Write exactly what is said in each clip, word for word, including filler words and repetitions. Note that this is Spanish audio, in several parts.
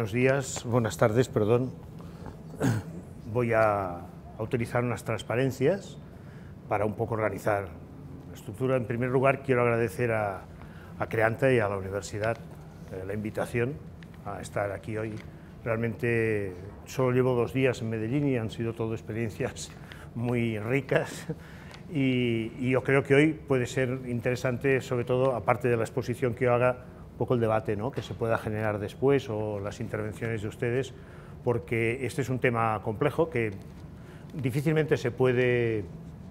buenos días, buenas tardes, perdón. Voy a, a utilizar unas transparencias para un poco organizar la estructura. En primer lugar, quiero agradecer a, a Creanta y a la universidad eh, la invitación a estar aquí hoy. Realmente solo llevo dos días en Medellín y han sido todo experiencias muy ricas y, y yo creo que hoy puede ser interesante, sobre todo, aparte de la exposición que yo haga, un poco el debate, ¿no?, que se pueda generar después o las intervenciones de ustedes, porque este es un tema complejo que difícilmente se puede,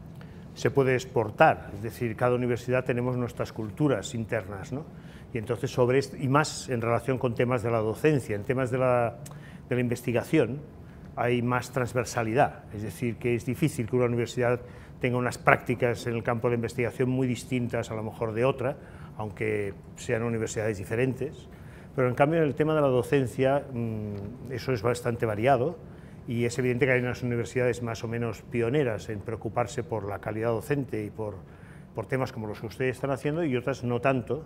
se puede exportar, es decir, cada universidad tenemos nuestras culturas internas, ¿no? Y entonces sobre esto, y más en relación con temas de la docencia, en temas de la, de la investigación, hay más transversalidad, es decir, que es difícil que una universidad tenga unas prácticas en el campo de la investigación muy distintas a lo mejor de otra, aunque sean universidades diferentes, pero en cambio en el tema de la docencia eso es bastante variado y es evidente que hay unas universidades más o menos pioneras en preocuparse por la calidad docente y por, por temas como los que ustedes están haciendo y otras no tanto.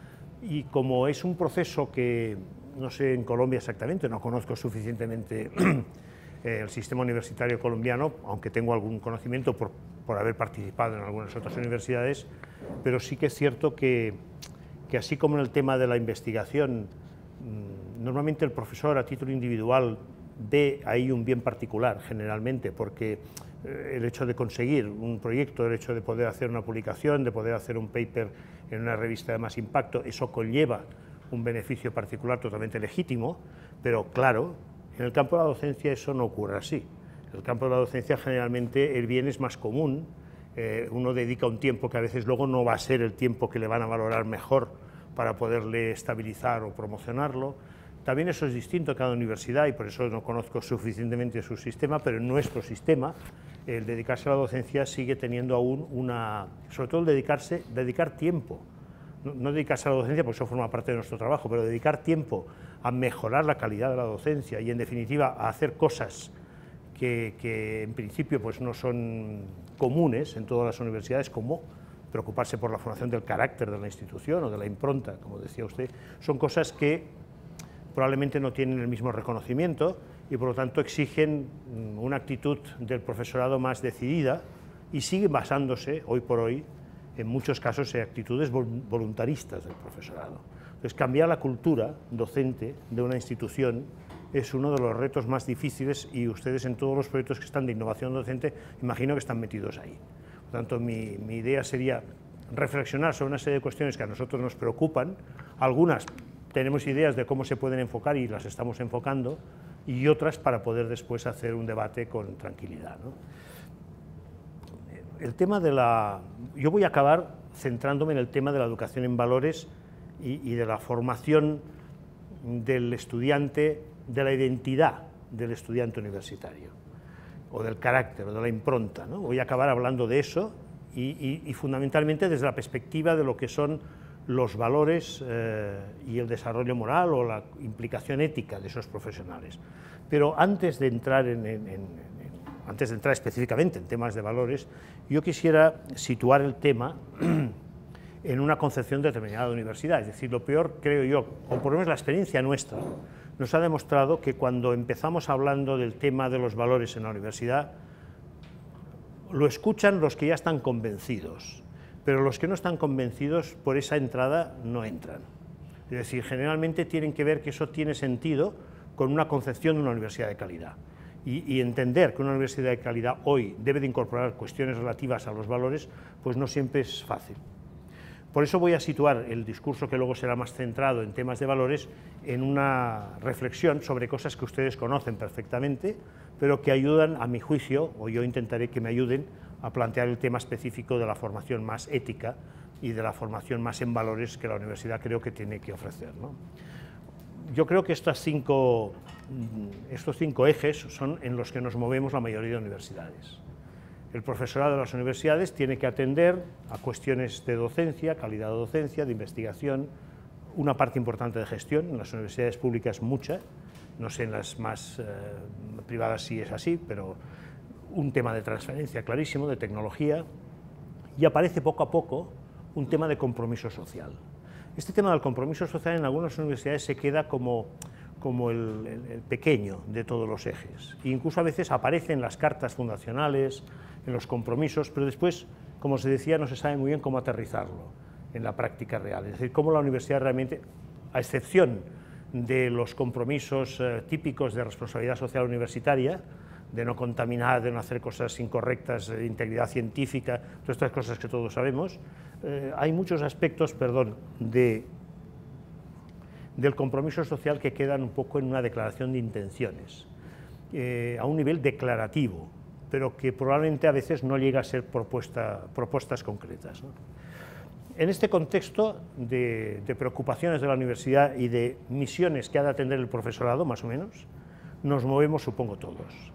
Y como es un proceso que, no sé en Colombia exactamente, no conozco suficientemente el sistema universitario colombiano, aunque tengo algún conocimiento por, por haber participado en algunas otras universidades, pero sí que es cierto que, que así como en el tema de la investigación, normalmente el profesor a título individual ve ahí un bien particular generalmente, porque el hecho de conseguir un proyecto, el hecho de poder hacer una publicación, de poder hacer un paper en una revista de más impacto, eso conlleva un beneficio particular totalmente legítimo, pero claro, en el campo de la docencia eso no ocurre así. En el campo de la docencia generalmente el bien es más común, eh, uno dedica un tiempo que a veces luego no va a ser el tiempo que le van a valorar mejor para poderle estabilizar o promocionarlo. También eso es distinto a cada universidad y por eso no conozco suficientemente su sistema, pero en nuestro sistema el dedicarse a la docencia sigue teniendo aún una, sobre todo el dedicarse, dedicar tiempo, no, no dedicarse a la docencia porque eso forma parte de nuestro trabajo, pero dedicar tiempo a mejorar la calidad de la docencia y en definitiva a hacer cosas que, que en principio pues no son comunes en todas las universidades, como preocuparse por la formación del carácter de la institución o de la impronta, como decía usted, son cosas que probablemente no tienen el mismo reconocimiento y por lo tanto exigen una actitud del profesorado más decidida y siguen basándose hoy por hoy en muchos casos en actitudes voluntaristas del profesorado. Entonces cambiar la cultura docente de una institución es uno de los retos más difíciles y ustedes en todos los proyectos que están de innovación docente imagino que están metidos ahí. Por tanto mi, mi idea sería reflexionar sobre una serie de cuestiones que a nosotros nos preocupan, algunas tenemos ideas de cómo se pueden enfocar y las estamos enfocando, y otras para poder después hacer un debate con tranquilidad, ¿no? El tema de la... Yo voy a acabar centrándome en el tema de la educación en valores y, y de la formación del estudiante, de la identidad del estudiante universitario, o del carácter, o de la impronta, ¿no? Voy a acabar hablando de eso y, y, y fundamentalmente desde la perspectiva de lo que son los valores eh, y el desarrollo moral o la implicación ética de esos profesionales. Pero antes de entrar, en, en, en, antes de entrar específicamente en temas de valores, yo quisiera situar el tema en una concepción determinada de universidad. Es decir, lo peor, creo yo, o por lo menos la experiencia nuestra, nos ha demostrado que cuando empezamos hablando del tema de los valores en la universidad, lo escuchan los que ya están convencidos, pero los que no están convencidos por esa entrada no entran. Es decir, generalmente tienen que ver que eso tiene sentido con una concepción de una universidad de calidad. Y, y entender que una universidad de calidad hoy debe de incorporar cuestiones relativas a los valores, pues no siempre es fácil. Por eso voy a situar el discurso, que luego será más centrado en temas de valores, en una reflexión sobre cosas que ustedes conocen perfectamente, pero que ayudan, a mi juicio, o yo intentaré que me ayuden, a plantear el tema específico de la formación más ética y de la formación más en valores que la universidad creo que tiene que ofrecer, ¿no? Yo creo que estas cinco, estos cinco ejes son en los que nos movemos la mayoría de universidades. El profesorado de las universidades tiene que atender a cuestiones de docencia, calidad de docencia, de investigación, una parte importante de gestión, en las universidades públicas mucha, no sé en las más eh, privadas si es así, pero un tema de transferencia clarísimo, de tecnología, y aparece poco a poco un tema de compromiso social. Este tema del compromiso social en algunas universidades se queda como, como el, el, el pequeño de todos los ejes. E incluso a veces aparece en las cartas fundacionales, en los compromisos, pero después, como se decía, no se sabe muy bien cómo aterrizarlo en la práctica real. Es decir, cómo la universidad realmente, a excepción de los compromisos eh, típicos de responsabilidad social universitaria, de no contaminar, de no hacer cosas incorrectas, de integridad científica, todas estas cosas que todos sabemos, eh, hay muchos aspectos, perdón, de, del compromiso social que quedan un poco en una declaración de intenciones, eh, a un nivel declarativo, pero que probablemente a veces no llega a ser propuesta, propuestas concretas, ¿no? En este contexto de, de preocupaciones de la universidad y de misiones que ha de atender el profesorado, más o menos, nos movemos, supongo, todos.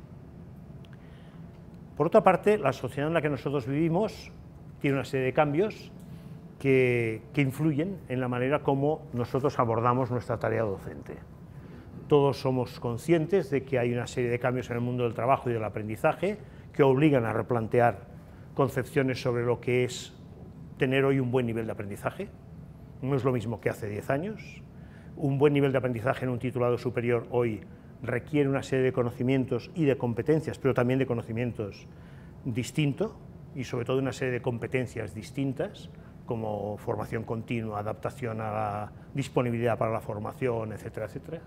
Por otra parte, la sociedad en la que nosotros vivimos tiene una serie de cambios que, que influyen en la manera como nosotros abordamos nuestra tarea docente. Todos somos conscientes de que hay una serie de cambios en el mundo del trabajo y del aprendizaje que obligan a replantear concepciones sobre lo que es tener hoy un buen nivel de aprendizaje. No es lo mismo que hace diez años. Un buen nivel de aprendizaje en un titulado superior hoy requiere una serie de conocimientos y de competencias, pero también de conocimientos distintos y sobre todo una serie de competencias distintas, como formación continua, adaptación a la disponibilidad para la formación, etcétera, etcétera.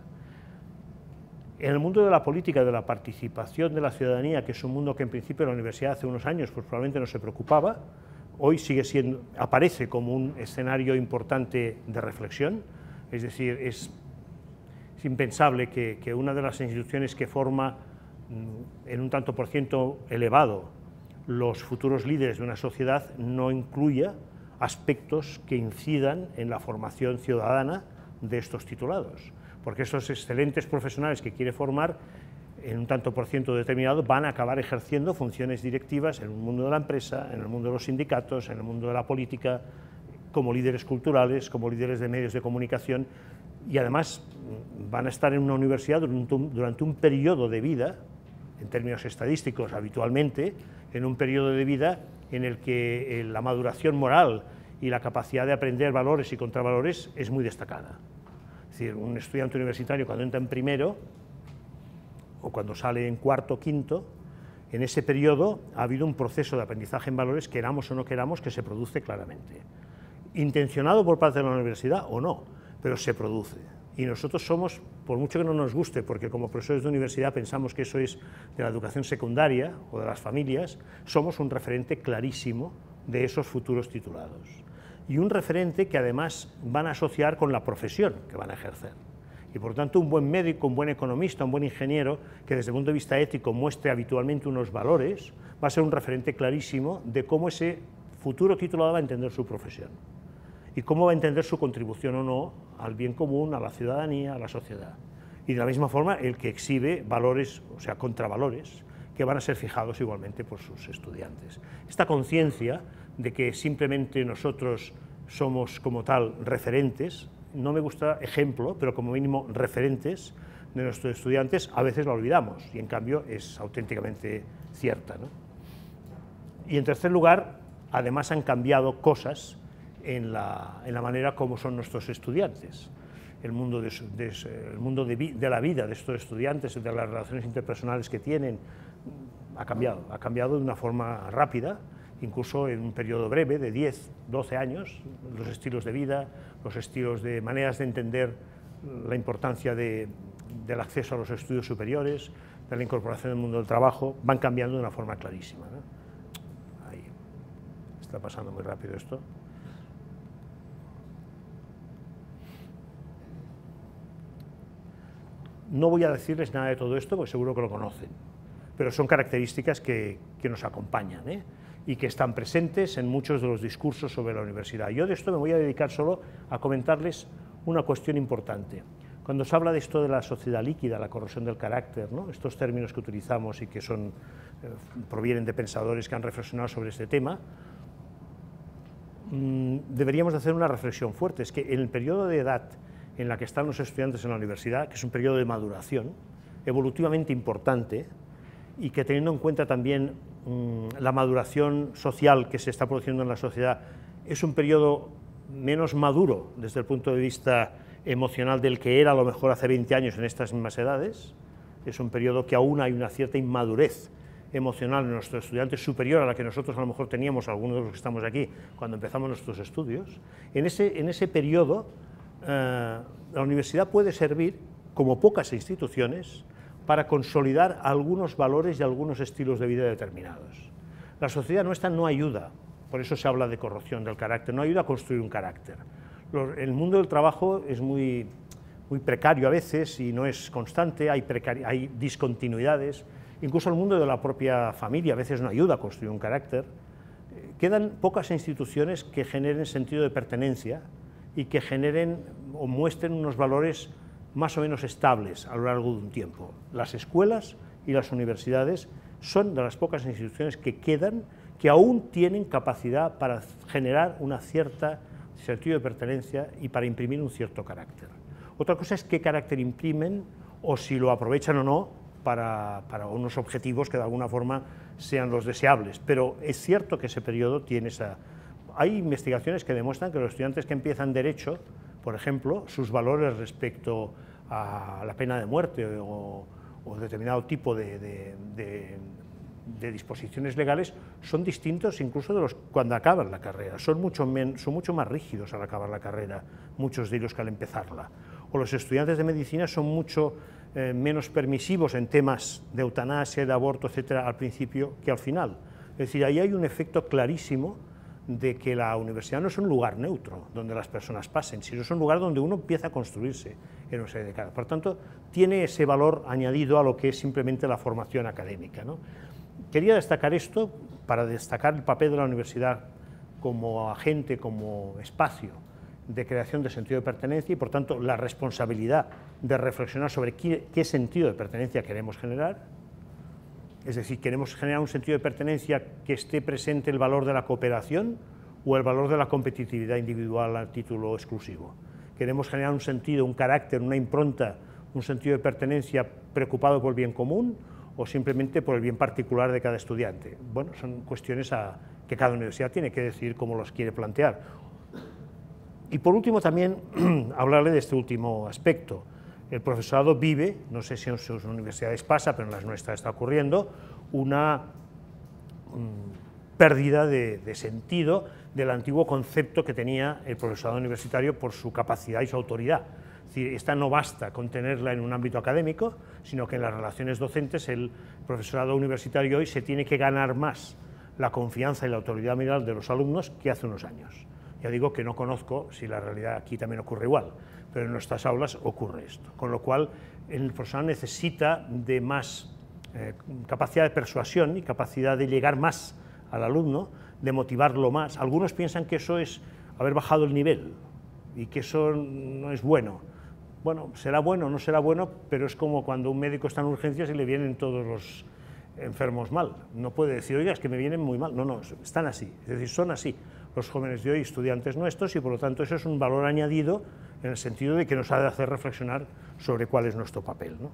En el mundo de la política, de la participación de la ciudadanía, que es un mundo que en principio la universidad hace unos años pues probablemente no se preocupaba, hoy sigue siendo, aparece como un escenario importante de reflexión, es decir, es, es impensable que, que una de las instituciones que forma en un tanto por ciento elevado los futuros líderes de una sociedad no incluya aspectos que incidan en la formación ciudadana de estos titulados, porque esos excelentes profesionales que quiere formar en un tanto por ciento determinado, van a acabar ejerciendo funciones directivas en el mundo de la empresa, en el mundo de los sindicatos, en el mundo de la política, como líderes culturales, como líderes de medios de comunicación, y además van a estar en una universidad durante un, durante un periodo de vida, en términos estadísticos habitualmente, en un periodo de vida en el que la maduración moral y la capacidad de aprender valores y contravalores es muy destacada. Es decir, un estudiante universitario cuando entra en primero, o cuando sale en cuarto o quinto, en ese periodo ha habido un proceso de aprendizaje en valores, queramos o no queramos, que se produce claramente. Intencionado por parte de la universidad o no, pero se produce. Y nosotros somos, por mucho que no nos guste, porque como profesores de universidad pensamos que eso es de la educación secundaria o de las familias, somos un referente clarísimo de esos futuros titulados. Y un referente que además van a asociar con la profesión que van a ejercer. Y por tanto un buen médico, un buen economista, un buen ingeniero, que desde el punto de vista ético muestre habitualmente unos valores, va a ser un referente clarísimo de cómo ese futuro titulado va a entender su profesión y cómo va a entender su contribución o no al bien común, a la ciudadanía, a la sociedad. Y de la misma forma el que exhibe valores, o sea, contravalores, que van a ser fijados igualmente por sus estudiantes. Esta conciencia de que simplemente nosotros somos como tal referentes, no me gusta ejemplo, pero como mínimo referentes de nuestros estudiantes, a veces la olvidamos y en cambio es auténticamente cierta, ¿no? Y en tercer lugar, además han cambiado cosas en la, en la manera como son nuestros estudiantes. El mundo, de, de, el mundo de, de la vida de estos estudiantes, de las relaciones interpersonales que tienen, ha cambiado, ha cambiado de una forma rápida, incluso en un periodo breve de diez, doce años, los estilos de vida, los estilos de maneras de entender la importancia de, del acceso a los estudios superiores, de la incorporación al mundo del trabajo, van cambiando de una forma clarísima, ¿no? Ahí está pasando muy rápido esto. No voy a decirles nada de todo esto, porque seguro que lo conocen, pero son características que, que nos acompañan, ¿eh? Y que están presentes en muchos de los discursos sobre la universidad. Yo de esto me voy a dedicar solo a comentarles una cuestión importante. Cuando se habla de esto de la sociedad líquida, la corrosión del carácter, ¿no? Estos términos que utilizamos y que son, eh, provienen de pensadores que han reflexionado sobre este tema, mmm, deberíamos de hacer una reflexión fuerte. Es que en el periodo de edad en la que están los estudiantes en la universidad, que es un periodo de maduración evolutivamente importante, y que teniendo en cuenta también mmm, la maduración social que se está produciendo en la sociedad, es un periodo menos maduro desde el punto de vista emocional del que era a lo mejor hace veinte años en estas mismas edades. Es un periodo que aún hay una cierta inmadurez emocional en nuestros estudiantes, superior a la que nosotros a lo mejor teníamos, algunos de los que estamos aquí, cuando empezamos nuestros estudios. En ese, en ese periodo, eh, la universidad puede servir, como pocas instituciones, para consolidar algunos valores y algunos estilos de vida determinados. La sociedad nuestra no ayuda, por eso se habla de corrupción del carácter, no ayuda a construir un carácter. El mundo del trabajo es muy, muy precario a veces y no es constante, hay, hay discontinuidades. Incluso el mundo de la propia familia a veces no ayuda a construir un carácter. Quedan pocas instituciones que generen sentido de pertenencia y que generen o muestren unos valores más o menos estables a lo largo de un tiempo. Las escuelas y las universidades son de las pocas instituciones que quedan, que aún tienen capacidad para generar una cierta sentido de pertenencia y para imprimir un cierto carácter. Otra cosa es qué carácter imprimen o si lo aprovechan o no Para, para unos objetivos que de alguna forma sean los deseables, pero es cierto que ese periodo tiene esa... Hay investigaciones que demuestran que los estudiantes que empiezan Derecho, por ejemplo, sus valores respecto a la pena de muerte o, o determinado tipo de, de, de, de disposiciones legales son distintos incluso de los cuando acaban la carrera, son mucho, men, son mucho más rígidos al acabar la carrera, muchos de ellos que al empezarla. O los estudiantes de medicina son mucho eh, menos permisivos en temas de eutanasia, de aborto, etcétera, al principio que al final. Es decir, ahí hay un efecto clarísimo de que la universidad no es un lugar neutro donde las personas pasen, sino es un lugar donde uno empieza a construirse en una serie de décadas. Por tanto, tiene ese valor añadido a lo que es simplemente la formación académica, ¿no? Quería destacar esto para destacar el papel de la universidad como agente, como espacio de creación de sentido de pertenencia y, por tanto, la responsabilidad de reflexionar sobre qué, qué sentido de pertenencia queremos generar. Es decir, ¿queremos generar un sentido de pertenencia que esté presente el valor de la cooperación o el valor de la competitividad individual a título exclusivo? ¿Queremos generar un sentido, un carácter, una impronta, un sentido de pertenencia preocupado por el bien común o simplemente por el bien particular de cada estudiante? Bueno, son cuestiones a, que cada universidad tiene que decidir cómo los quiere plantear. Y por último también hablarle de este último aspecto. El profesorado vive, no sé si en sus universidades pasa, pero en las nuestras está ocurriendo, una um, pérdida de, de sentido del antiguo concepto que tenía el profesorado universitario por su capacidad y su autoridad. Es decir, esta no basta con tenerla en un ámbito académico, sino que en las relaciones docentes el profesorado universitario hoy se tiene que ganar más la confianza y la autoridad moral de los alumnos que hace unos años. Ya digo que no conozco si la realidad aquí también ocurre igual, pero en nuestras aulas ocurre esto, con lo cual el profesor necesita de más eh, capacidad de persuasión y capacidad de llegar más al alumno, de motivarlo más. Algunos piensan que eso es haber bajado el nivel y que eso no es bueno. Bueno, será bueno o no será bueno, pero es como cuando un médico está en urgencias y le vienen todos los enfermos mal. No puede decir, oiga, es que me vienen muy mal. No, no, están así, es decir, son así los jóvenes de hoy, estudiantes nuestros, y por lo tanto eso es un valor añadido en el sentido de que nos ha de hacer reflexionar sobre cuál es nuestro papel, ¿no?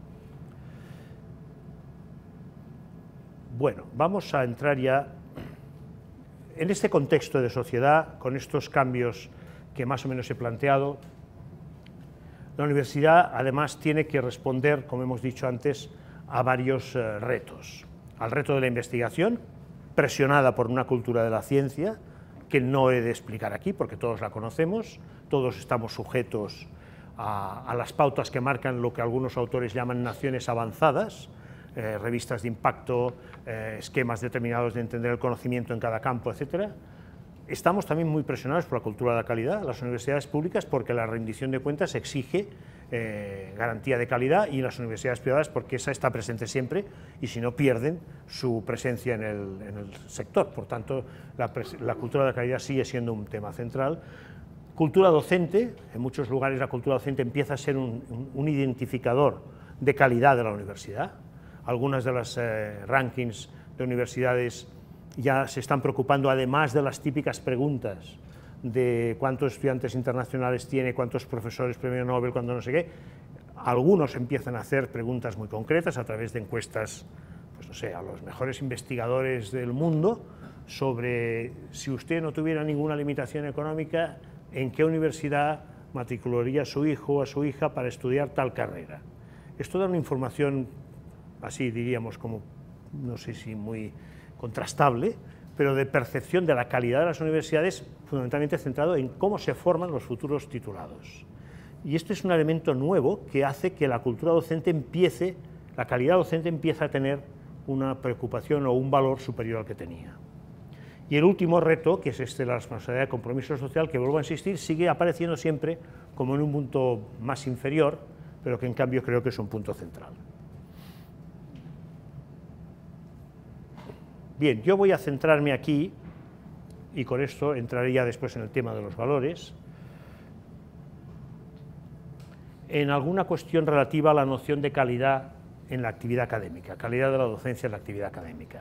Bueno, vamos a entrar ya en este contexto de sociedad, con estos cambios que más o menos he planteado. La universidad además tiene que responder, como hemos dicho antes, a varios eh, retos. Al reto de la investigación, presionada por una cultura de la ciencia, que no he de explicar aquí porque todos la conocemos, todos estamos sujetos a, a las pautas que marcan lo que algunos autores llaman naciones avanzadas, eh, revistas de impacto, eh, esquemas determinados de entender el conocimiento en cada campo, etcétera. Estamos también muy presionados por la cultura de la calidad, las universidades públicas, porque la rendición de cuentas exige eh, garantía de calidad, y las universidades privadas porque esa está presente siempre y si no pierden su presencia en el, en el sector. Por tanto, la, la cultura de la calidad sigue siendo un tema central. Cultura docente, en muchos lugares la cultura docente empieza a ser un, un, un identificador de calidad de la universidad. Algunas de las eh, rankings de universidades ya se están preocupando, además de las típicas preguntas de cuántos estudiantes internacionales tiene, cuántos profesores premio Nobel, cuándo no sé qué. Algunos empiezan a hacer preguntas muy concretas a través de encuestas, pues no sé, a los mejores investigadores del mundo, sobre si usted no tuviera ninguna limitación económica, ¿en qué universidad matricularía a su hijo o a su hija para estudiar tal carrera. Esto da una información, así diríamos, como, no sé si muy contrastable, pero de percepción de la calidad de las universidades, fundamentalmente centrado en cómo se forman los futuros titulados. Y esto es un elemento nuevo que hace que la cultura docente empiece, la calidad docente empieza a tener una preocupación o un valor superior al que tenía. Y el último reto, que es este, la responsabilidad de compromiso social, que vuelvo a insistir, sigue apareciendo siempre como en un punto más inferior, pero que en cambio creo que es un punto central. Bien, yo voy a centrarme aquí, y con esto entraré ya después en el tema de los valores, en alguna cuestión relativa a la noción de calidad en la actividad académica, calidad de la docencia en la actividad académica.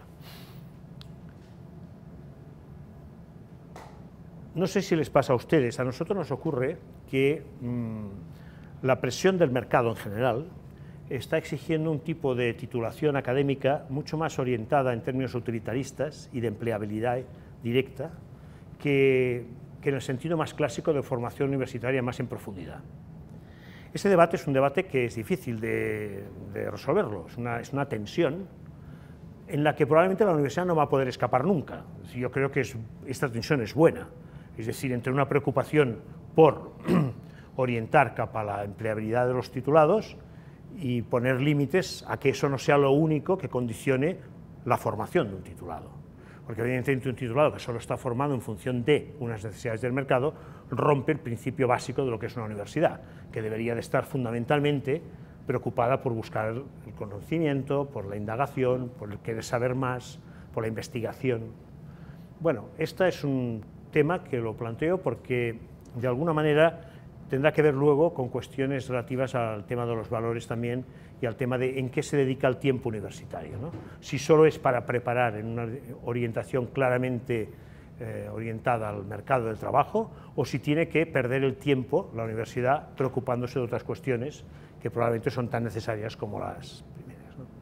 No sé si les pasa a ustedes, a nosotros nos ocurre que mmm, la presión del mercado en general está exigiendo un tipo de titulación académica mucho más orientada en términos utilitaristas y de empleabilidad directa que, que en el sentido más clásico de formación universitaria más en profundidad. Ese debate es un debate que es difícil de, de resolverlo, es una, es una tensión en la que probablemente la universidad no va a poder escapar nunca. Yo creo que es, esta tensión es buena, es decir, entre una preocupación por orientar capa la empleabilidad de los titulados y poner límites a que eso no sea lo único que condicione la formación de un titulado. Porque evidentemente un titulado que solo está formado en función de unas necesidades del mercado rompe el principio básico de lo que es una universidad, que debería de estar fundamentalmente preocupada por buscar el conocimiento, por la indagación, por el querer saber más, por la investigación. Bueno, este es un tema que lo planteo porque de alguna manera tendrá que ver luego con cuestiones relativas al tema de los valores también y al tema de en qué se dedica el tiempo universitario, ¿no? Si solo es para preparar en una orientación claramente eh, orientada al mercado del trabajo o si tiene que perder el tiempo la universidad preocupándose de otras cuestiones que probablemente son tan necesarias como las primeras, ¿no?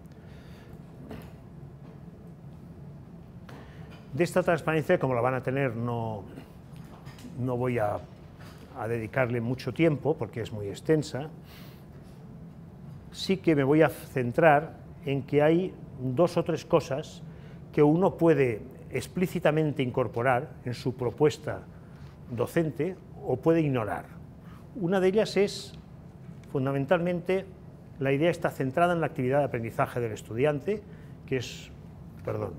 De esta transparencia, como la van a tener, no, no voy a a dedicarle mucho tiempo, porque es muy extensa. Sí que me voy a centrar en que hay dos o tres cosas que uno puede explícitamente incorporar en su propuesta docente o puede ignorar. Una de ellas es, fundamentalmente, la idea está centrada en la actividad de aprendizaje del estudiante, que es, perdón,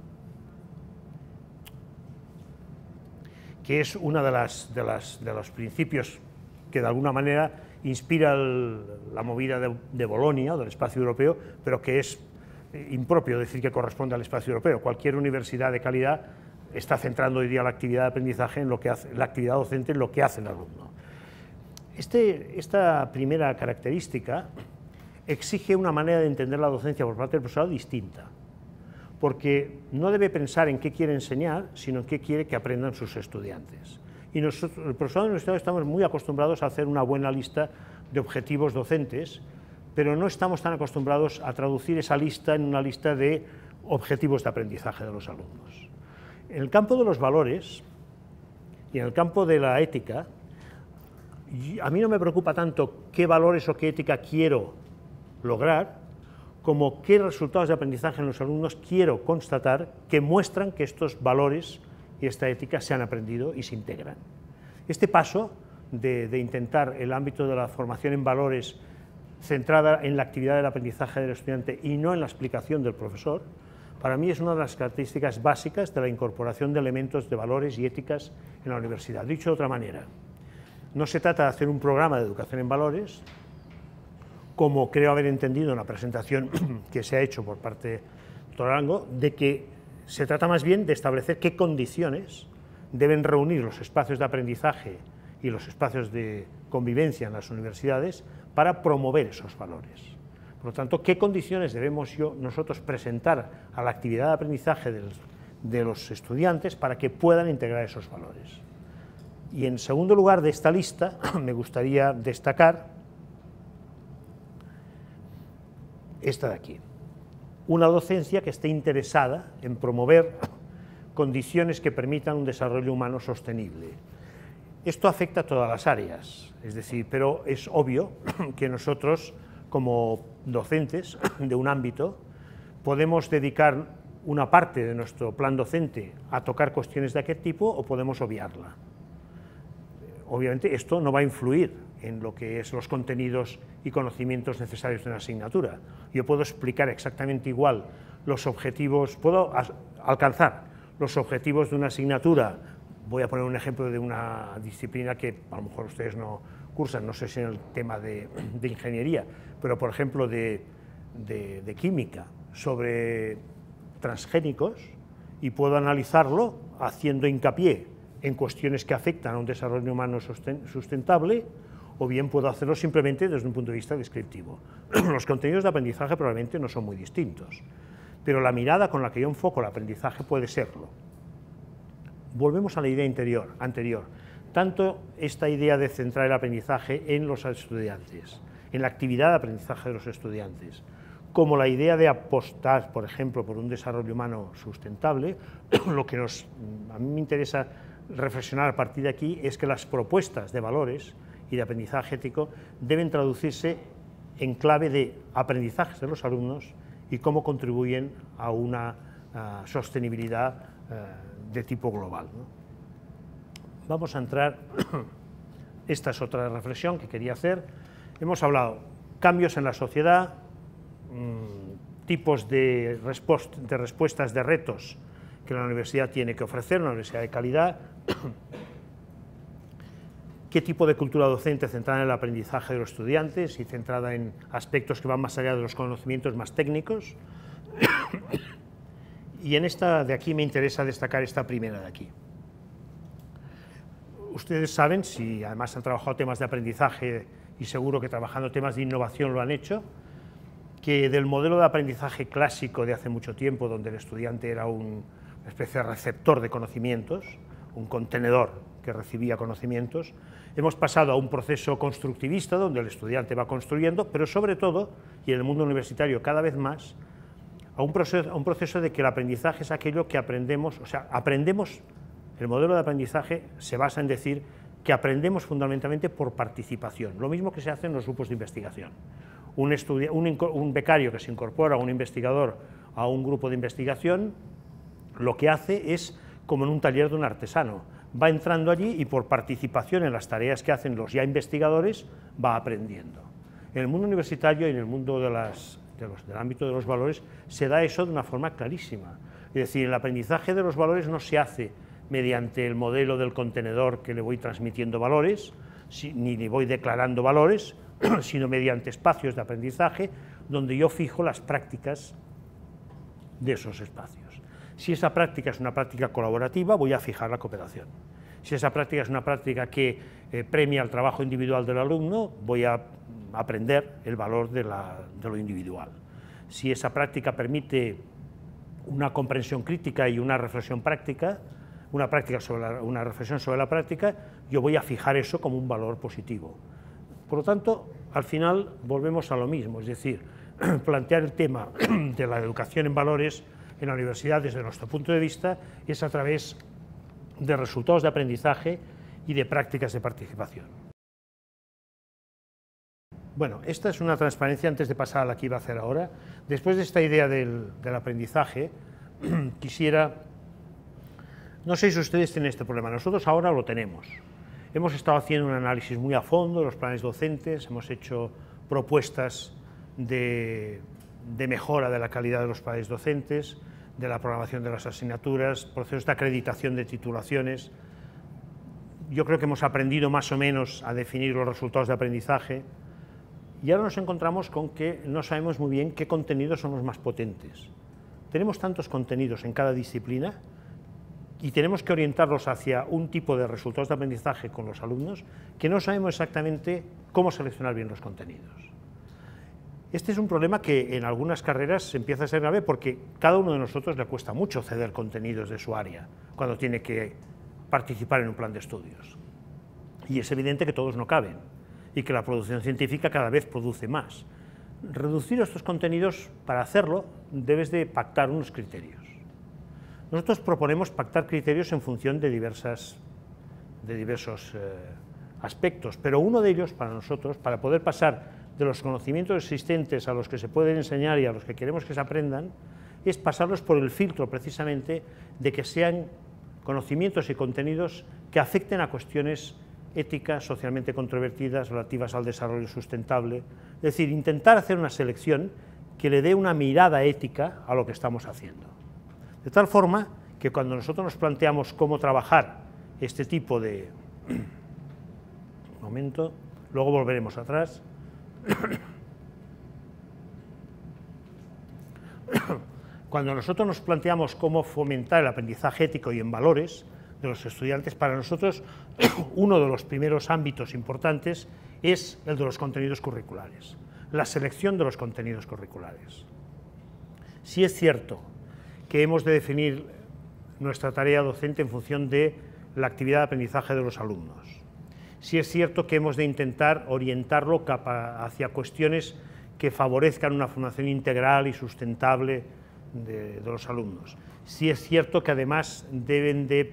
que es uno de, las, de, las, de los principios que de alguna manera inspira el, la movida de, de Bolonia, del espacio europeo, pero que es impropio decir que corresponde al espacio europeo. Cualquier universidad de calidad está centrando hoy día la actividad de aprendizaje en lo que hace, la actividad docente en lo que hace el alumno. Este, esta primera característica exige una manera de entender la docencia por parte del profesorado distinta, porque no debe pensar en qué quiere enseñar, sino en qué quiere que aprendan sus estudiantes. Y nosotros, el profesorado universitario, estamos muy acostumbrados a hacer una buena lista de objetivos docentes, pero no estamos tan acostumbrados a traducir esa lista en una lista de objetivos de aprendizaje de los alumnos. En el campo de los valores y en el campo de la ética, a mí no me preocupa tanto qué valores o qué ética quiero lograr, como qué resultados de aprendizaje en los alumnos quiero constatar que muestran que estos valores y esta ética se han aprendido y se integran. Este paso de, de intentar el ámbito de la formación en valores centrada en la actividad del aprendizaje del estudiante y no en la explicación del profesor, para mí es una de las características básicas de la incorporación de elementos de valores y éticas en la universidad. Dicho de otra manera, no se trata de hacer un programa de educación en valores, como creo haber entendido en la presentación que se ha hecho por parte de doctor Arango, de que se trata más bien de establecer qué condiciones deben reunir los espacios de aprendizaje y los espacios de convivencia en las universidades para promover esos valores. Por lo tanto, qué condiciones debemos yo, nosotros presentar a la actividad de aprendizaje de los, de los estudiantes para que puedan integrar esos valores. Y en segundo lugar de esta lista me gustaría destacar esta de aquí, una docencia que esté interesada en promover condiciones que permitan un desarrollo humano sostenible. Esto afecta a todas las áreas, es decir, pero es obvio que nosotros, como docentes de un ámbito, podemos dedicar una parte de nuestro plan docente a tocar cuestiones de aquel tipo o podemos obviarla. Obviamente esto no va a influir en lo que es los contenidos y conocimientos necesarios de una asignatura. Yo puedo explicar exactamente igual los objetivos, puedo alcanzar los objetivos de una asignatura. Voy a poner un ejemplo de una disciplina que a lo mejor ustedes no cursan, no sé si en el tema de, de ingeniería, pero por ejemplo de, de, de química sobre transgénicos, y puedo analizarlo haciendo hincapié en cuestiones que afectan a un desarrollo humano sustentable, o bien puedo hacerlo simplemente desde un punto de vista descriptivo. Los contenidos de aprendizaje probablemente no son muy distintos, pero la mirada con la que yo enfoco el aprendizaje puede serlo. Volvemos a la idea interior, anterior, tanto esta idea de centrar el aprendizaje en los estudiantes, en la actividad de aprendizaje de los estudiantes, como la idea de apostar, por ejemplo, por un desarrollo humano sustentable. Lo que nos, a mí me interesa reflexionar a partir de aquí es que las propuestas de valores y de aprendizaje ético deben traducirse en clave de aprendizajes de los alumnos y cómo contribuyen a una uh, sostenibilidad uh, de tipo global, ¿no? Vamos a entrar, esta es otra reflexión que quería hacer. Hemos hablado cambios en la sociedad, mmm, tipos de, de respuestas de retos que la universidad tiene que ofrecer, una universidad de calidad, qué tipo de cultura docente centrada en el aprendizaje de los estudiantes y centrada en aspectos que van más allá de los conocimientos más técnicos. Y en esta de aquí me interesa destacar esta primera de aquí. Ustedes saben, si además han trabajado temas de aprendizaje y seguro que trabajando temas de innovación lo han hecho, que del modelo de aprendizaje clásico de hace mucho tiempo, donde el estudiante era un, una especie de receptor de conocimientos, un contenedor que recibía conocimientos, hemos pasado a un proceso constructivista donde el estudiante va construyendo, pero sobre todo, y en el mundo universitario cada vez más, a un proceso, a un proceso de que el aprendizaje es aquello que aprendemos, o sea, aprendemos, el modelo de aprendizaje se basa en decir que aprendemos fundamentalmente por participación, lo mismo que se hace en los grupos de investigación. Un, un, un becario que se incorpora, un investigador a un grupo de investigación, lo que hace es como en un taller de un artesano, va entrando allí y por participación en las tareas que hacen los ya investigadores va aprendiendo. En el mundo universitario y en el mundo de las, de los, del ámbito de los valores se da eso de una forma clarísima. Es decir, el aprendizaje de los valores no se hace mediante el modelo del contenedor que le voy transmitiendo valores, ni le voy declarando valores, sino mediante espacios de aprendizaje donde yo fijo las prácticas de esos espacios. Si esa práctica es una práctica colaborativa, voy a fijar la cooperación. Si esa práctica es una práctica que eh, premia el trabajo individual del alumno, voy a aprender el valor de, la, de lo individual. Si esa práctica permite una comprensión crítica y una reflexión práctica, una, práctica sobre la, una reflexión sobre la práctica, yo voy a fijar eso como un valor positivo. Por lo tanto, al final volvemos a lo mismo, es decir, plantear el tema de la educación en valores en la universidad desde nuestro punto de vista es a través de resultados de aprendizaje y de prácticas de participación. Bueno, esta es una transparencia antes de pasar a la que iba a hacer ahora. Después de esta idea del, del aprendizaje, quisiera, no sé si ustedes tienen este problema, nosotros ahora lo tenemos. Hemos estado haciendo un análisis muy a fondo de los planes docentes, hemos hecho propuestas de, de mejora de la calidad de los planes docentes, de la programación de las asignaturas, procesos de acreditación de titulaciones. Yo creo que hemos aprendido más o menos a definir los resultados de aprendizaje y ahora nos encontramos con que no sabemos muy bien qué contenidos son los más potentes. Tenemos tantos contenidos en cada disciplina y tenemos que orientarlos hacia un tipo de resultados de aprendizaje con los alumnos que no sabemos exactamente cómo seleccionar bien los contenidos. Este es un problema que en algunas carreras empieza a ser grave porque cada uno de nosotros le cuesta mucho ceder contenidos de su área cuando tiene que participar en un plan de estudios. Y es evidente que todos no caben y que la producción científica cada vez produce más. Reducir estos contenidos, para hacerlo, debes de pactar unos criterios. Nosotros proponemos pactar criterios en función de diversas, de diversos eh, aspectos, pero uno de ellos para nosotros, para poder pasar de los conocimientos existentes a los que se pueden enseñar y a los que queremos que se aprendan, es pasarlos por el filtro precisamente de que sean conocimientos y contenidos que afecten a cuestiones éticas, socialmente controvertidas, relativas al desarrollo sustentable, es decir, intentar hacer una selección que le dé una mirada ética a lo que estamos haciendo. De tal forma que cuando nosotros nos planteamos cómo trabajar este tipo de... Un momento, luego volveremos atrás. Cuando nosotros nos planteamos cómo fomentar el aprendizaje ético y en valores de los estudiantes, para nosotros uno de los primeros ámbitos importantes es el de los contenidos curriculares, la selección de los contenidos curriculares. Sí es cierto que hemos de definir nuestra tarea docente en función de la actividad de aprendizaje de los alumnos. Sí es cierto que hemos de intentar orientarlo hacia cuestiones que favorezcan una formación integral y sustentable de, de los alumnos. Sí es cierto que además deben de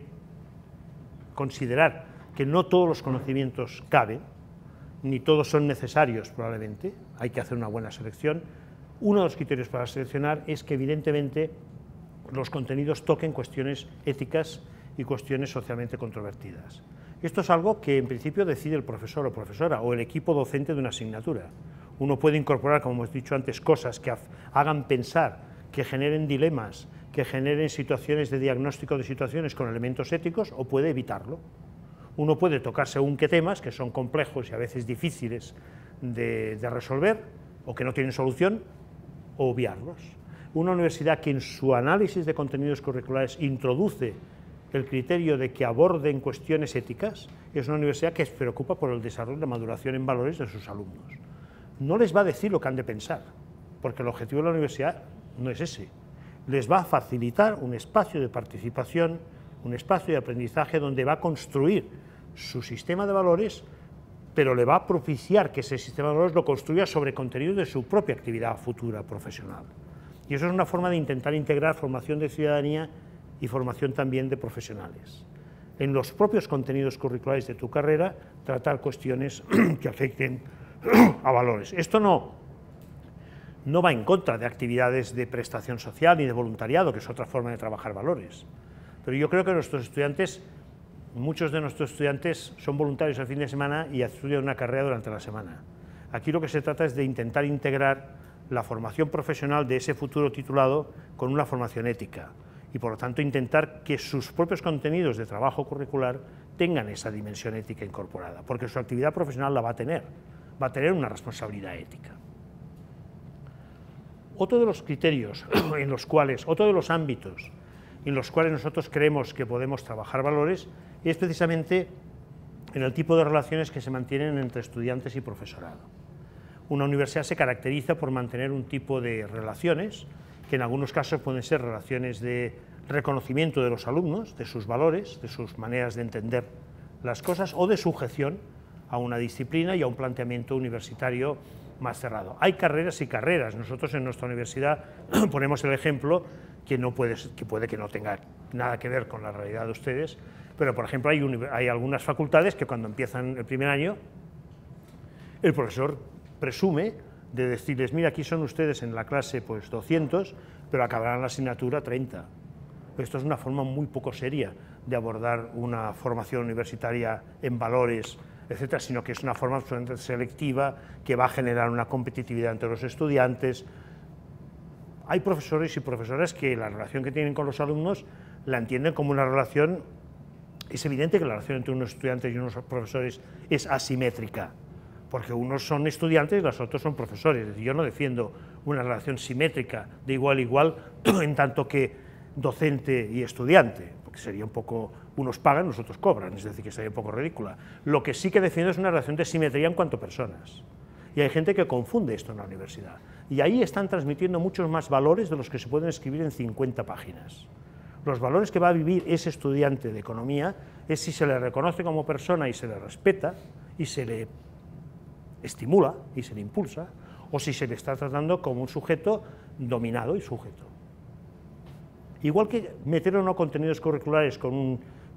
considerar que no todos los conocimientos caben, ni todos son necesarios probablemente, hay que hacer una buena selección. Uno de los criterios para seleccionar es que evidentemente los contenidos toquen cuestiones éticas y cuestiones socialmente controvertidas. Esto es algo que en principio decide el profesor o profesora o el equipo docente de una asignatura. Uno puede incorporar, como hemos dicho antes, cosas que hagan pensar, que generen dilemas, que generen situaciones de diagnóstico de situaciones con elementos éticos, o puede evitarlo. Uno puede tocar según qué temas, que son complejos y a veces difíciles de, de resolver, o que no tienen solución, o obviarlos. Una universidad que en su análisis de contenidos curriculares introduce el criterio de que aborden cuestiones éticas, es una universidad que se preocupa por el desarrollo y la maduración en valores de sus alumnos. No les va a decir lo que han de pensar, porque el objetivo de la universidad no es ese. Les va a facilitar un espacio de participación, un espacio de aprendizaje donde va a construir su sistema de valores, pero le va a propiciar que ese sistema de valores lo construya sobre contenidos de su propia actividad futura profesional. Y eso es una forma de intentar integrar formación de ciudadanía y formación también de profesionales. En los propios contenidos curriculares de tu carrera, tratar cuestiones que afecten a valores. Esto no, no va en contra de actividades de prestación social ni de voluntariado, que es otra forma de trabajar valores. Pero yo creo que nuestros estudiantes, muchos de nuestros estudiantes son voluntarios el fin de semana y estudian una carrera durante la semana. Aquí lo que se trata es de intentar integrar la formación profesional de ese futuro titulado con una formación ética y, por lo tanto, intentar que sus propios contenidos de trabajo curricular tengan esa dimensión ética incorporada, porque su actividad profesional la va a tener, va a tener una responsabilidad ética. Otro de los criterios en los cuales, otro de los ámbitos en los cuales nosotros creemos que podemos trabajar valores es precisamente en el tipo de relaciones que se mantienen entre estudiantes y profesorado. Una universidad se caracteriza por mantener un tipo de relaciones que en algunos casos pueden ser relaciones de reconocimiento de los alumnos, de sus valores, de sus maneras de entender las cosas o de sujeción a una disciplina y a un planteamiento universitario más cerrado. Hay carreras y carreras. Nosotros en nuestra universidad ponemos el ejemplo que, no puede, que puede que no tenga nada que ver con la realidad de ustedes, pero por ejemplo hay, hay algunas facultades que cuando empiezan el primer año el profesor presume de decirles, mira, aquí son ustedes en la clase pues doscientos, pero acabarán la asignatura treinta. Esto es una forma muy poco seria de abordar una formación universitaria en valores, etcétera, sino que es una forma absolutamente selectiva que va a generar una competitividad entre los estudiantes. Hay profesores y profesoras que la relación que tienen con los alumnos la entienden como una relación, es evidente que la relación entre unos estudiantes y unos profesores es asimétrica, porque unos son estudiantes y los otros son profesores. Es decir, yo no defiendo una relación simétrica de igual a igual en tanto que docente y estudiante, porque sería un poco, unos pagan, los otros cobran, es decir, que sería un poco ridícula. Lo que sí que defiendo es una relación de simetría en cuanto a personas. Y hay gente que confunde esto en la universidad. Y ahí están transmitiendo muchos más valores de los que se pueden escribir en cincuenta páginas. Los valores que va a vivir ese estudiante de economía es si se le reconoce como persona y se le respeta y se le estimula y se le impulsa, o si se le está tratando como un sujeto dominado y sujeto. Igual que meter o no contenidos curriculares con un,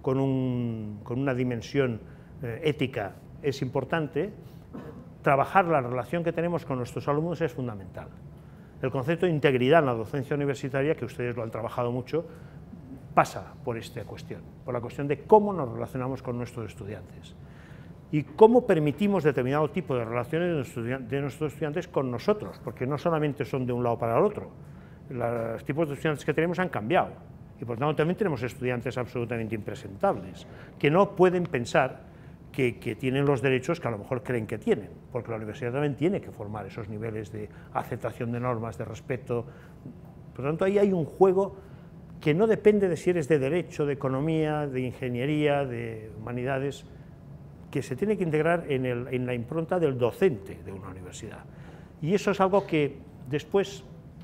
con, un, con una dimensión eh, ética es importante, trabajar la relación que tenemos con nuestros alumnos es fundamental. El concepto de integridad en la docencia universitaria, que ustedes lo han trabajado mucho, pasa por esta cuestión, por la cuestión de cómo nos relacionamos con nuestros estudiantes y cómo permitimos determinado tipo de relaciones de nuestros estudiantes con nosotros, porque no solamente son de un lado para el otro, los tipos de estudiantes que tenemos han cambiado y por tanto también tenemos estudiantes absolutamente impresentables, que no pueden pensar que, que tienen los derechos que a lo mejor creen que tienen, porque la universidad también tiene que formar esos niveles de aceptación de normas, de respeto. Por lo tanto, ahí hay un juego que no depende de si eres de derecho, de economía, de ingeniería, de humanidades, que se tiene que integrar en, el, en la impronta del docente de una universidad. Y eso es algo que después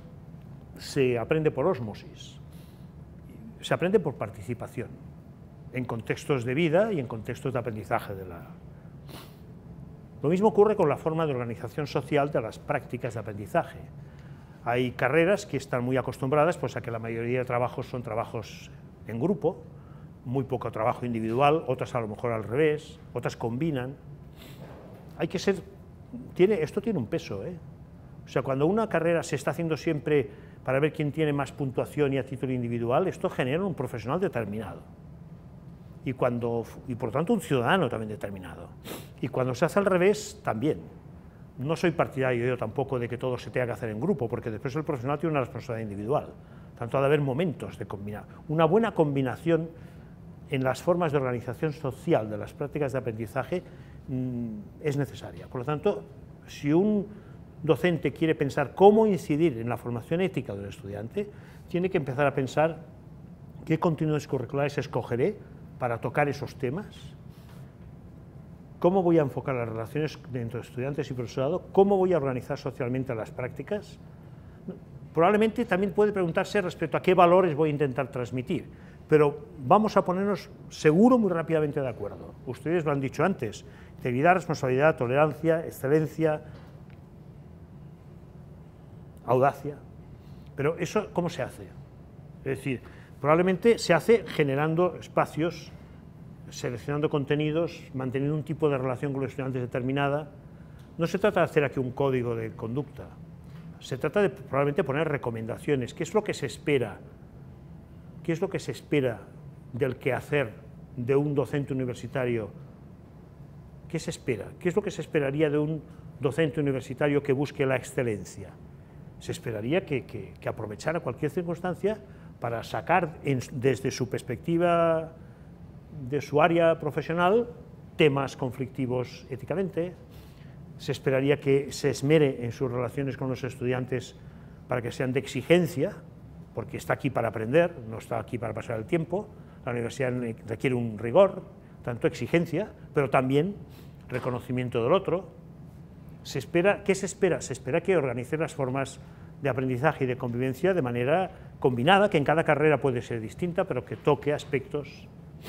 se aprende por ósmosis, se aprende por participación, en contextos de vida y en contextos de aprendizaje de la... Lo mismo ocurre con la forma de organización social de las prácticas de aprendizaje. Hay carreras que están muy acostumbradas pues, a que la mayoría de trabajos son trabajos en grupo, muy poco trabajo individual, otras a lo mejor al revés, otras combinan. Hay que ser... Tiene, esto tiene un peso, ¿eh? O sea, cuando una carrera se está haciendo siempre para ver quién tiene más puntuación y a título individual, esto genera un profesional determinado. Y, cuando, y por tanto un ciudadano también determinado. Y cuando se hace al revés, también. No soy partidario yo tampoco de que todo se tenga que hacer en grupo, porque después el profesional tiene una responsabilidad individual. Tanto ha de haber momentos de combinar. Una buena combinación en las formas de organización social de las prácticas de aprendizaje mmm, es necesaria. Por lo tanto, si un docente quiere pensar cómo incidir en la formación ética del estudiante, tiene que empezar a pensar qué contenidos curriculares escogeré para tocar esos temas, cómo voy a enfocar las relaciones entre estudiantes y profesorado, cómo voy a organizar socialmente las prácticas. Probablemente también puede preguntarse respecto a qué valores voy a intentar transmitir, pero vamos a ponernos seguro muy rápidamente de acuerdo. Ustedes lo han dicho antes, integridad, responsabilidad, tolerancia, excelencia, audacia, pero eso ¿cómo se hace? Es decir, probablemente se hace generando espacios, seleccionando contenidos, manteniendo un tipo de relación con los estudiantes determinada. No se trata de hacer aquí un código de conducta, se trata de probablemente poner recomendaciones. ¿Qué es lo que se espera? ¿Qué es lo que se espera del quehacer de un docente universitario? ¿Qué se espera? ¿Qué es lo que se esperaría de un docente universitario que busque la excelencia? Se esperaría que, que, que aprovechara cualquier circunstancia para sacar en, desde su perspectiva de su área profesional temas conflictivos éticamente. Se esperaría que se esmere en sus relaciones con los estudiantes para que sean de exigencia, porque está aquí para aprender, no está aquí para pasar el tiempo. La universidad requiere un rigor, tanto exigencia, pero también reconocimiento del otro. Se espera, ¿qué se espera? Se espera que organice las formas de aprendizaje y de convivencia de manera combinada, que en cada carrera puede ser distinta, pero que toque aspectos.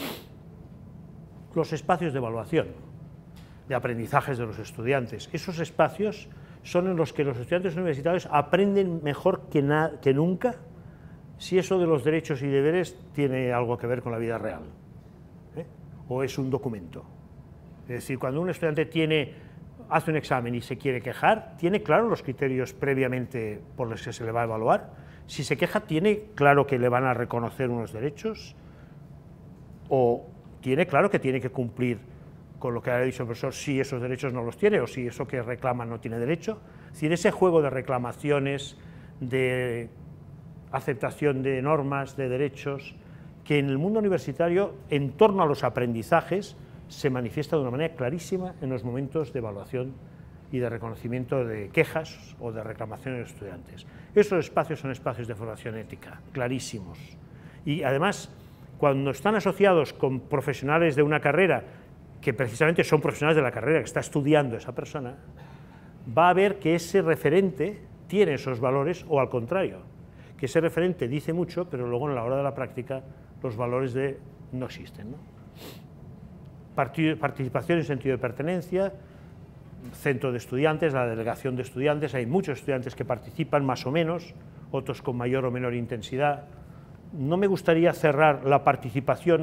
Los espacios de evaluación, de aprendizajes de los estudiantes. Esos espacios son en los que los estudiantes universitarios aprenden mejor que, na que nunca si eso de los derechos y deberes tiene algo que ver con la vida real, ¿eh? O es un documento. Es decir, cuando un estudiante tiene, hace un examen y se quiere quejar, tiene claro los criterios previamente por los que se le va a evaluar. Si se queja, tiene claro que le van a reconocer unos derechos o tiene claro que tiene que cumplir con lo que ha dicho el profesor si esos derechos no los tiene o si eso que reclama no tiene derecho. Es decir, ese juego de reclamaciones, de aceptación de normas, de derechos, que en el mundo universitario, en torno a los aprendizajes, se manifiesta de una manera clarísima en los momentos de evaluación y de reconocimiento de quejas o de reclamaciones de estudiantes. Esos espacios son espacios de formación ética, clarísimos. Y además, cuando están asociados con profesionales de una carrera, que precisamente son profesionales de la carrera que está estudiando esa persona, va a ver que ese referente tiene esos valores, o al contrario, que ese referente dice mucho, pero luego en la hora de la práctica los valores de no existen, ¿no? Participación en sentido de pertenencia, centro de estudiantes, la delegación de estudiantes, hay muchos estudiantes que participan más o menos, otros con mayor o menor intensidad. No me gustaría cerrar la participación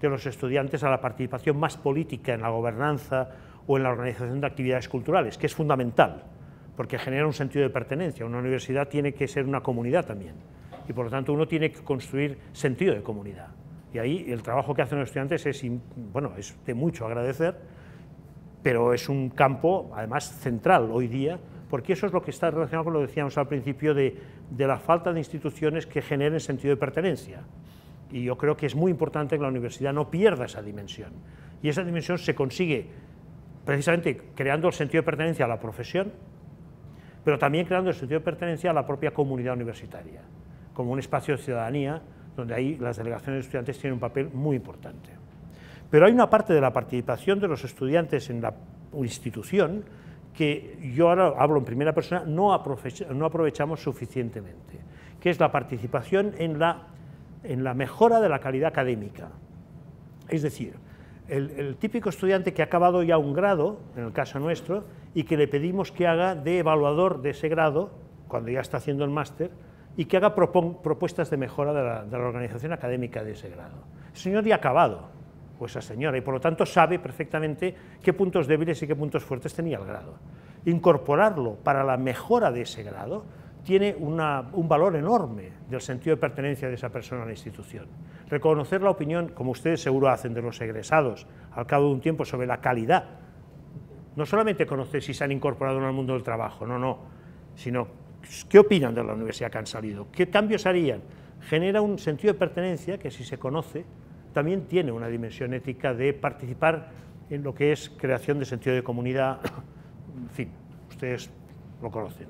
de los estudiantes a la participación más política en la gobernanza o en la organización de actividades culturales, que es fundamental, porque genera un sentido de pertenencia. Una universidad tiene que ser una comunidad también, y por lo tanto uno tiene que construir sentido de comunidad. Y ahí el trabajo que hacen los estudiantes es, bueno, es de mucho agradecer, pero es un campo, además, central hoy día, porque eso es lo que está relacionado con lo que decíamos al principio de, de la falta de instituciones que generen sentido de pertenencia. Y yo creo que es muy importante que la universidad no pierda esa dimensión. Y esa dimensión se consigue precisamente creando el sentido de pertenencia a la profesión, pero también creando el sentido de pertenencia a la propia comunidad universitaria, como un espacio de ciudadanía donde ahí las delegaciones de estudiantes tienen un papel muy importante. Pero hay una parte de la participación de los estudiantes en la institución que yo ahora hablo en primera persona, no aprovechamos suficientemente, que es la participación en la, en la mejora de la calidad académica. Es decir, el, el típico estudiante que ha acabado ya un grado, en el caso nuestro, y que le pedimos que haga de evaluador de ese grado, cuando ya está haciendo el máster, y que haga propuestas de mejora de la, de la organización académica de ese grado. El señor ya ha acabado, o esa señora, y por lo tanto sabe perfectamente qué puntos débiles y qué puntos fuertes tenía el grado. Incorporarlo para la mejora de ese grado tiene una, un valor enorme del sentido de pertenencia de esa persona a la institución. Reconocer la opinión, como ustedes seguro hacen, de los egresados al cabo de un tiempo sobre la calidad. No solamente conocer si se han incorporado en el mundo del trabajo, no, no, sino qué opinan de la universidad que han salido, qué cambios harían. Genera un sentido de pertenencia que, si se conoce, también tiene una dimensión ética de participar en lo que es creación de sentido de comunidad, en fin, ustedes lo conocen.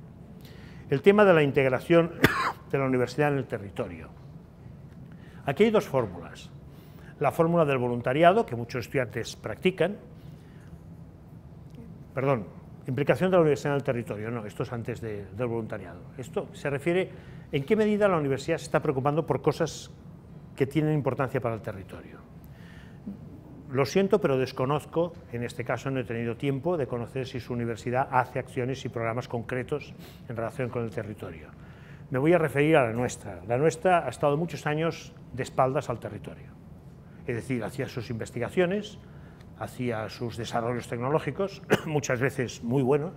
El tema de la integración de la universidad en el territorio. Aquí hay dos fórmulas. La fórmula del voluntariado, que muchos estudiantes practican, perdón, implicación de la universidad en el territorio, no, esto es antes de, del voluntariado. Esto se refiere en qué medida la universidad se está preocupando por cosas que tienen importancia para el territorio. Lo siento, pero desconozco, en este caso no he tenido tiempo de conocer si su universidad hace acciones y programas concretos en relación con el territorio. Me voy a referir a la nuestra. La nuestra ha estado muchos años de espaldas al territorio, es decir, hacía sus investigaciones, hacía sus desarrollos tecnológicos, muchas veces muy buenos,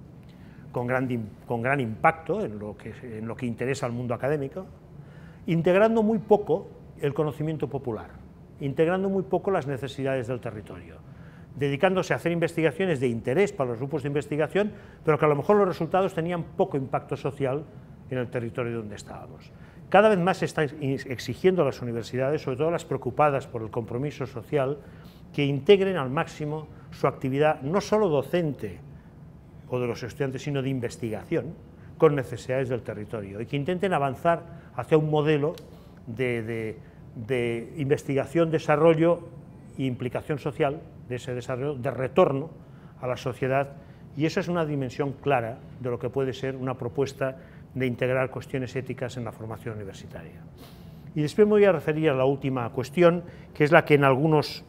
con gran, con gran impacto en lo, que, en lo que interesa al mundo académico, integrando muy poco el conocimiento popular, integrando muy poco las necesidades del territorio, dedicándose a hacer investigaciones de interés para los grupos de investigación, pero que a lo mejor los resultados tenían poco impacto social en el territorio donde estábamos. Cada vez más se está exigiendo a las universidades, sobre todo las preocupadas por el compromiso social, que integren al máximo su actividad, no solo docente o de los estudiantes, sino de investigación, con necesidades del territorio, y que intenten avanzar hacia un modelo de, de, de investigación, desarrollo e implicación social de ese desarrollo, de retorno a la sociedad, y esa es una dimensión clara de lo que puede ser una propuesta de integrar cuestiones éticas en la formación universitaria. Y después me voy a referir a la última cuestión, que es la que en algunos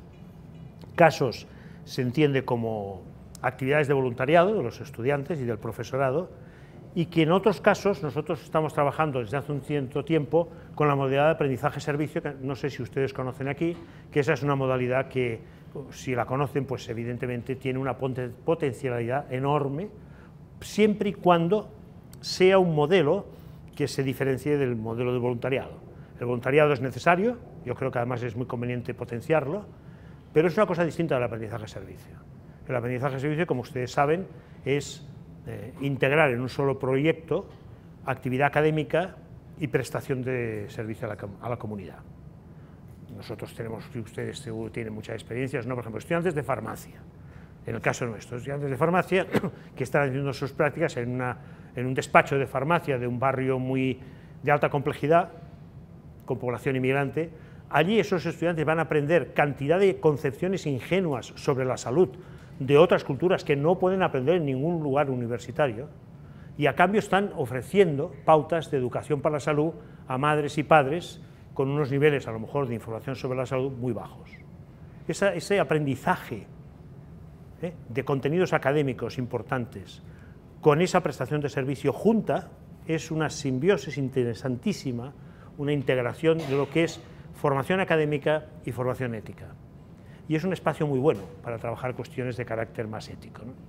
casos se entiende como actividades de voluntariado de los estudiantes y del profesorado, y que en otros casos nosotros estamos trabajando desde hace un cierto tiempo con la modalidad de aprendizaje-servicio, que no sé si ustedes conocen aquí, que esa es una modalidad que, si la conocen, pues evidentemente tiene una potencialidad enorme, siempre y cuando sea un modelo que se diferencie del modelo de voluntariado. El voluntariado es necesario, yo creo que además es muy conveniente potenciarlo, pero es una cosa distinta del aprendizaje-servicio. El aprendizaje-servicio, como ustedes saben, es eh, integrar en un solo proyecto actividad académica y prestación de servicio a la, a la comunidad. Nosotros tenemos, y ustedes seguro tienen muchas experiencias, ¿no? Por ejemplo, estudiantes de farmacia, en el caso nuestro, estudiantes de farmacia que están haciendo sus prácticas en, una, en un despacho de farmacia de un barrio muy de alta complejidad, con población inmigrante. Allí esos estudiantes van a aprender cantidad de concepciones ingenuas sobre la salud de otras culturas que no pueden aprender en ningún lugar universitario, y a cambio están ofreciendo pautas de educación para la salud a madres y padres con unos niveles a lo mejor de información sobre la salud muy bajos. Esa, ese aprendizaje ¿eh? de contenidos académicos importantes con esa prestación de servicio junta es una simbiosis interesantísima, una integración de lo que es formación académica y formación ética. Y es un espacio muy bueno para trabajar cuestiones de carácter más ético, ¿no?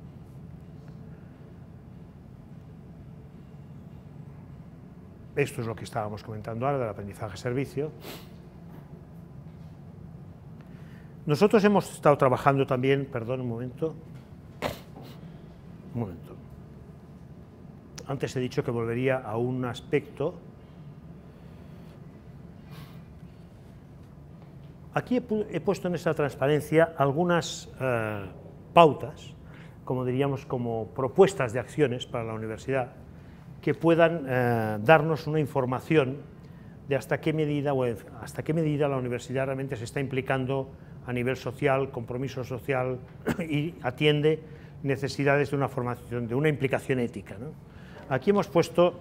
Esto es lo que estábamos comentando ahora del aprendizaje-servicio. Nosotros hemos estado trabajando también, perdón un momento, un momento. Antes he dicho que volvería a un aspecto. Aquí he, he puesto en esta transparencia algunas eh, pautas, como diríamos, como propuestas de acciones para la universidad, que puedan eh, darnos una información de hasta qué medida o hasta qué medida la universidad realmente se está implicando a nivel social, compromiso social y atiende necesidades de una formación, de una implicación ética, ¿no? Aquí hemos puesto,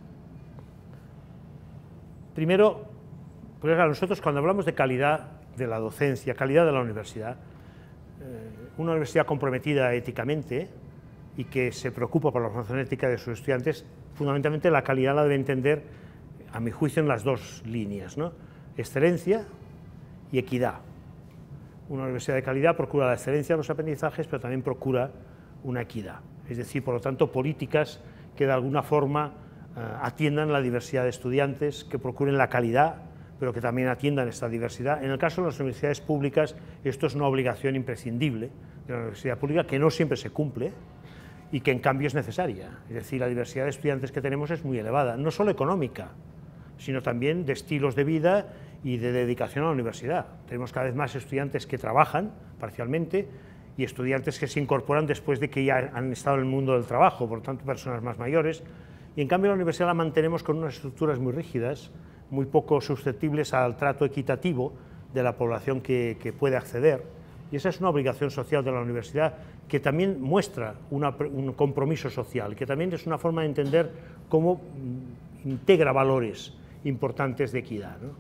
primero, porque claro, nosotros cuando hablamos de calidad de la docencia, calidad de la universidad, eh, una universidad comprometida éticamente y que se preocupa por la formación ética de sus estudiantes, fundamentalmente la calidad la debe entender, a mi juicio, en las dos líneas, ¿no? Excelencia y equidad. Una universidad de calidad procura la excelencia de los aprendizajes, pero también procura una equidad. Es decir, por lo tanto, políticas que de alguna forma uh, atiendan la diversidad de estudiantes, que procuren la calidad, pero que también atiendan esta diversidad. En el caso de las universidades públicas, esto es una obligación imprescindible de la universidad pública, que no siempre se cumple y que en cambio es necesaria. Es decir, la diversidad de estudiantes que tenemos es muy elevada, no solo económica, sino también de estilos de vida y de dedicación a la universidad. Tenemos cada vez más estudiantes que trabajan parcialmente y estudiantes que se incorporan después de que ya han estado en el mundo del trabajo, por lo tanto personas más mayores, y en cambio la universidad la mantenemos con unas estructuras muy rígidas, muy poco susceptibles al trato equitativo de la población que, que puede acceder, y esa es una obligación social de la universidad que también muestra una, un compromiso social, que también es una forma de entender cómo integra valores importantes de equidad, ¿no?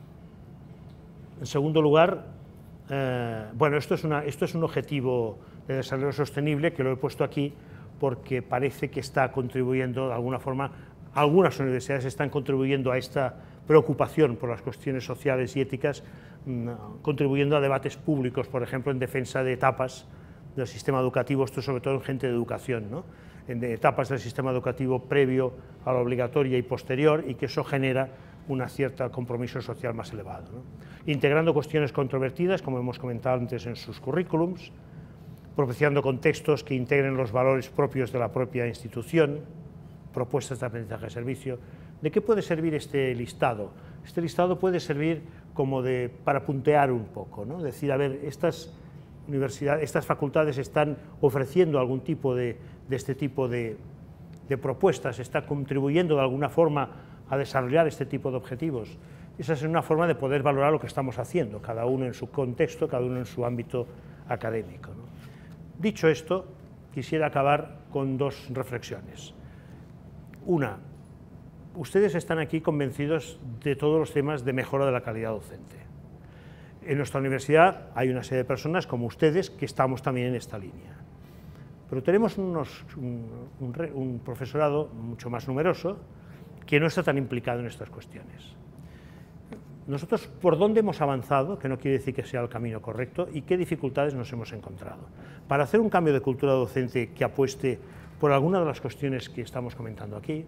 En segundo lugar, eh, bueno, esto es, una, esto es un objetivo de desarrollo sostenible que lo he puesto aquí porque parece que está contribuyendo de alguna forma, algunas universidades están contribuyendo a esta preocupación por las cuestiones sociales y éticas, mmm, contribuyendo a debates públicos, por ejemplo, en defensa de etapas del sistema educativo, esto sobre todo en gente de educación, ¿no? En de etapas del sistema educativo previo a la obligatoria y posterior, y que eso genera un cierto compromiso social más elevado, ¿no? Integrando cuestiones controvertidas, como hemos comentado antes, en sus currículums, propiciando contextos que integren los valores propios de la propia institución, propuestas de aprendizaje-servicio. ¿De qué puede servir este listado? Este listado puede servir como de, para puntear un poco, ¿no? Decir, a ver, estas universidades, estas facultades están ofreciendo algún tipo de, de este tipo de, de propuestas, está contribuyendo de alguna forma a desarrollar este tipo de objetivos. Esa es una forma de poder valorar lo que estamos haciendo, cada uno en su contexto, cada uno en su ámbito académico, ¿no? Dicho esto, quisiera acabar con dos reflexiones. Una, ustedes están aquí convencidos de todos los temas de mejora de la calidad docente. En nuestra universidad hay una serie de personas como ustedes que estamos también en esta línea. Pero tenemos unos, un, un, un profesorado mucho más numeroso que no está tan implicado en estas cuestiones. Nosotros, ¿por dónde hemos avanzado? Que no quiere decir que sea el camino correcto, y qué dificultades nos hemos encontrado. Para hacer un cambio de cultura docente que apueste por alguna de las cuestiones que estamos comentando aquí,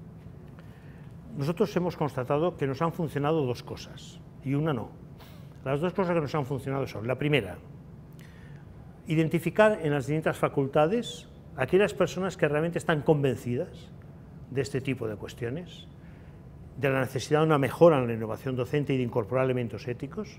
nosotros hemos constatado que nos han funcionado dos cosas, y una no. Las dos cosas que nos han funcionado son, la primera, identificar en las distintas facultades aquellas personas que realmente están convencidas de este tipo de cuestiones, de la necesidad de una mejora en la innovación docente y de incorporar elementos éticos,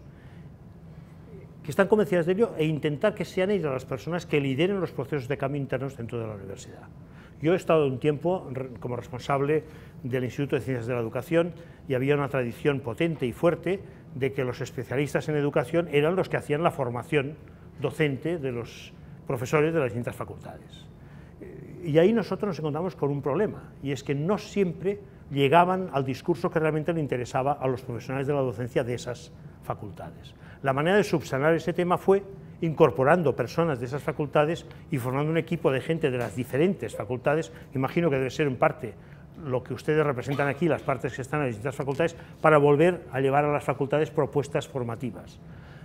que están convencidas de ello, e intentar que sean ellas las personas que lideren los procesos de cambio internos dentro de la universidad. Yo he estado un tiempo como responsable del Instituto de Ciencias de la Educación y había una tradición potente y fuerte de que los especialistas en educación eran los que hacían la formación docente de los profesores de las distintas facultades. Y ahí nosotros nos encontramos con un problema, y es que no siempre llegaban al discurso que realmente le interesaba a los profesionales de la docencia de esas facultades. La manera de subsanar ese tema fue incorporando personas de esas facultades y formando un equipo de gente de las diferentes facultades. Imagino que debe ser en parte lo que ustedes representan aquí, las partes que están en las distintas facultades, para volver a llevar a las facultades propuestas formativas.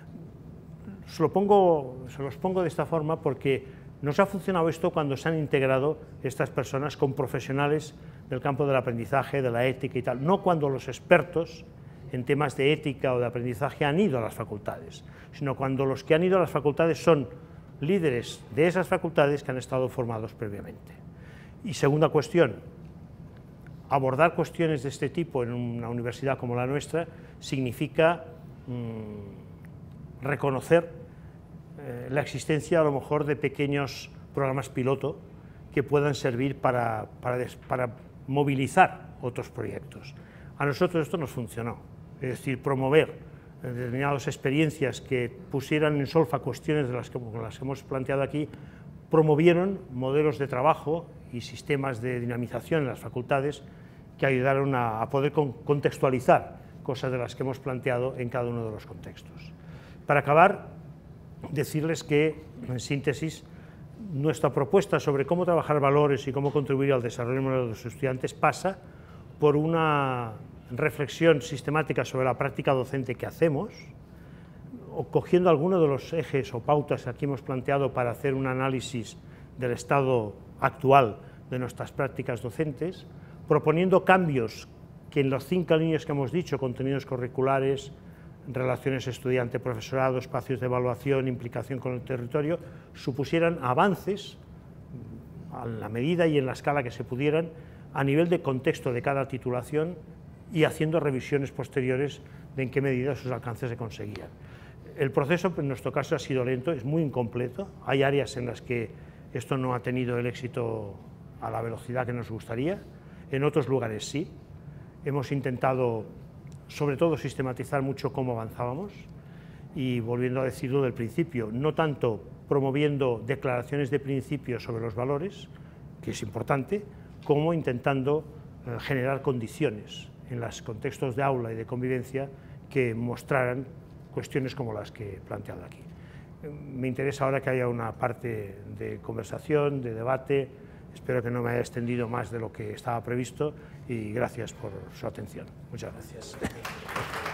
Se, lo pongo, se los pongo de esta forma porque nos ha funcionado esto cuando se han integrado estas personas con profesionales del campo del aprendizaje, de la ética y tal, no cuando los expertos en temas de ética o de aprendizaje han ido a las facultades, sino cuando los que han ido a las facultades son líderes de esas facultades que han estado formados previamente. Y segunda cuestión, abordar cuestiones de este tipo en una universidad como la nuestra significa mmm, reconocer eh, la existencia a lo mejor de pequeños programas piloto que puedan servir para, para, des, para movilizar otros proyectos. A nosotros esto nos funcionó, es decir, promover determinadas experiencias que pusieran en solfa cuestiones de las que, como las que hemos planteado aquí, promovieron modelos de trabajo y sistemas de dinamización en las facultades que ayudaron a, a poder con, contextualizar cosas de las que hemos planteado en cada uno de los contextos. Para acabar, decirles que, en síntesis, nuestra propuesta sobre cómo trabajar valores y cómo contribuir al desarrollo moral de los estudiantes pasa por una reflexión sistemática sobre la práctica docente que hacemos, o cogiendo algunos de los ejes o pautas que aquí hemos planteado para hacer un análisis del estado actual de nuestras prácticas docentes, proponiendo cambios que en las cinco líneas que hemos dicho, contenidos curriculares, relaciones estudiante-profesorado, espacios de evaluación, implicación con el territorio, supusieran avances a la medida y en la escala que se pudieran a nivel de contexto de cada titulación y haciendo revisiones posteriores de en qué medida sus alcances se conseguían. El proceso, en nuestro caso, ha sido lento, es muy incompleto, hay áreas en las que esto no ha tenido el éxito a la velocidad que nos gustaría, en otros lugares sí. Hemos intentado, sobre todo, sistematizar mucho cómo avanzábamos y, volviendo a decirlo del principio, no tanto promoviendo declaraciones de principios sobre los valores, que es importante, como intentando eh, generar condiciones en los contextos de aula y de convivencia que mostraran cuestiones como las que he planteado aquí. Me interesa ahora que haya una parte de conversación, de debate. Espero que no me haya extendido más de lo que estaba previsto y gracias por su atención. Muchas gracias.